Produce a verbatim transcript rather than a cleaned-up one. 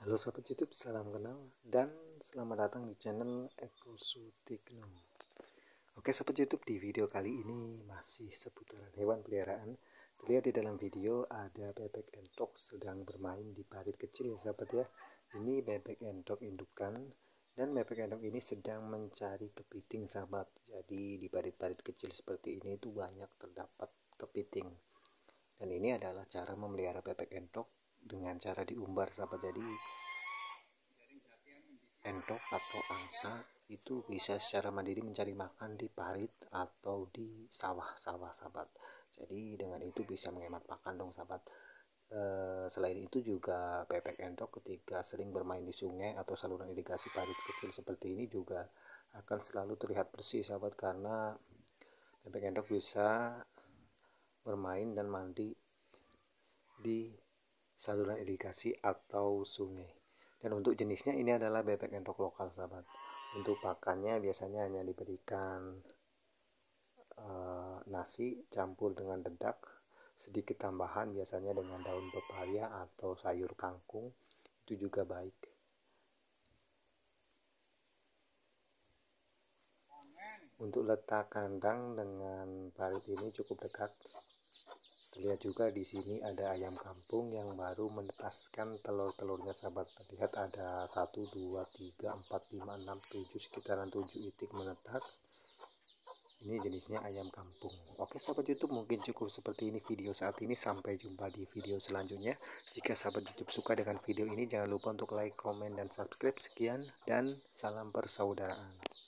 Halo sahabat YouTube, salam kenal dan selamat datang di channel Eko Sutikno. Oke sahabat YouTube, di video kali ini masih seputaran hewan peliharaan. Terlihat di dalam video ada bebek entok sedang bermain di parit kecil ya sahabat ya. Ini bebek entok indukan dan bebek entok ini sedang mencari kepiting sahabat. Jadi di parit-parit kecil seperti ini itu banyak terdapat kepiting. Dan ini adalah cara memelihara bebek entok dengan cara diumbar sahabat. Jadi entok atau angsa itu bisa secara mandiri mencari makan di parit atau di sawah-sawah sahabat. Jadi dengan itu bisa menghemat makan dong sahabat. E, selain itu juga bebek entok ketika sering bermain di sungai atau saluran irigasi parit kecil seperti ini juga akan selalu terlihat bersih sahabat, karena bebek entok bisa bermain dan mandi di saluran irigasi atau sungai. Dan untuk jenisnya ini adalah bebek entok lokal sahabat. Untuk pakannya biasanya hanya diberikan e, nasi campur dengan dedak, sedikit tambahan biasanya dengan daun pepaya atau sayur kangkung, itu juga baik. Untuk letak kandang dengan parit ini cukup dekat. Terlihat juga di sini ada ayam kampung yang baru menetaskan telur-telurnya sahabat. Terlihat ada satu, dua, tiga, empat, lima, enam, tujuh, sekitaran tujuh itik menetas. Ini jenisnya ayam kampung. Oke sahabat YouTube, mungkin cukup seperti ini video saat ini. Sampai jumpa di video selanjutnya. Jika sahabat YouTube suka dengan video ini, jangan lupa untuk like, komen, dan subscribe. Sekian dan salam persaudaraan.